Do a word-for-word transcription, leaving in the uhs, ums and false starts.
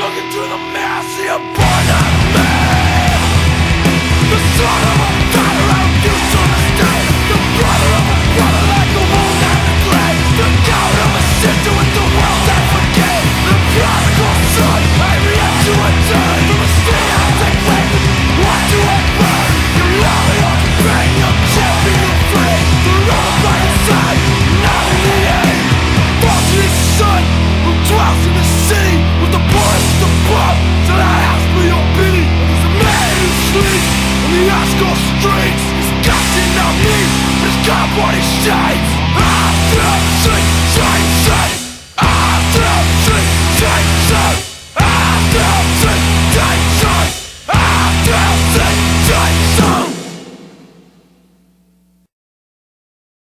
Look into the mirror, see a born of me. The son of a daughter I refuse to understand. The brother of a brother like the wolf that neglect. The coward of a sister with the world that forget. The prodigal son, I react to a turn. From a state I take language, what do I burn? You love me or pain, you're champion, you're free. The road by your side, not in the end. Fortunate son, who dwells in the city with the poorest of the poor, till I ask for your pity. There's a man who sleeps on the Oscar streets. He's casting out me, his cardboard he shines. I feel sleep, shine, shine. I feel sleep, shine, shine.